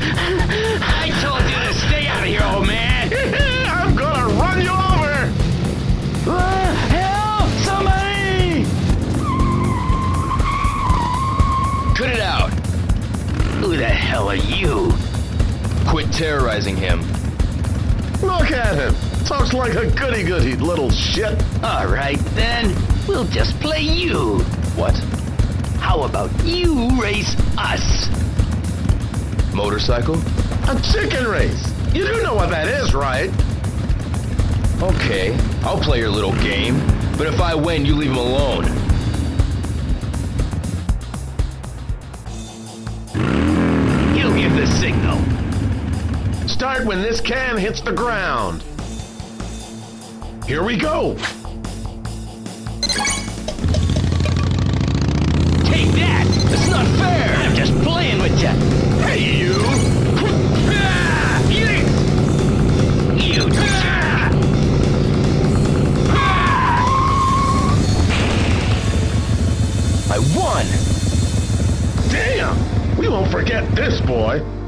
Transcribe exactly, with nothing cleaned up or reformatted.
I told you to stay out of here, old man. I'm gonna run you over. Uh, help! Somebody! Cut it out. Who the hell are you? Quit terrorizing him. Look at him. Talks like a goody-goody little shit. All right, then. We'll just play you. What? How about you race us? Motorcycle? A chicken race. You do know what that is, right? Okay, I'll play your little game. But if I win, you leave him alone. You give the signal. Start when this can hits the ground. Here we go. Take that! That's not fair! I'm just playing with you. Hey, you. Ah, you! You jerk! I won! Damn! We won't forget this, boy.